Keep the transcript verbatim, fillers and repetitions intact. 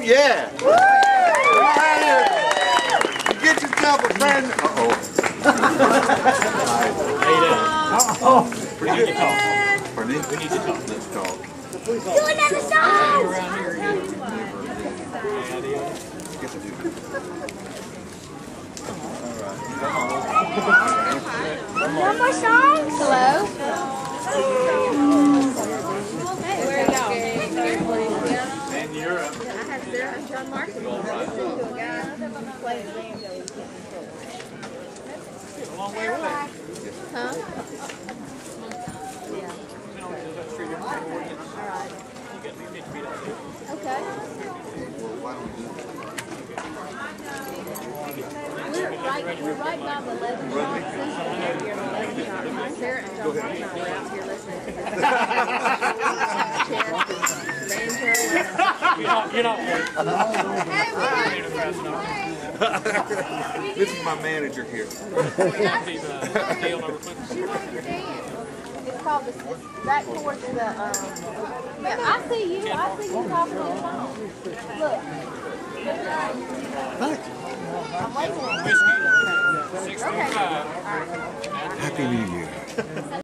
yeah. Come on here. You get yourself a friend. Uh-oh. Uh-oh. Pretty good talk. Pardon me? We need to talk. Let's talk. Do another song! One more song? Hello? Where are y'all? In Europe. I have Sarah and John Martin. Listen to a guy playing banjo. A long way away. Huh? Okay. We're right, we're right by the eleven shops. You're the eleven shops. Sarah and John Martin are out here listening to this. Banjo. You're not, you're not This is my manager here. She wants to dance. It's called the, it's back towards the, um, yeah, I see you, I see you talking on the phone. Look. I'm waiting on you. whiskey. Okay. six oh five. Happy New Year.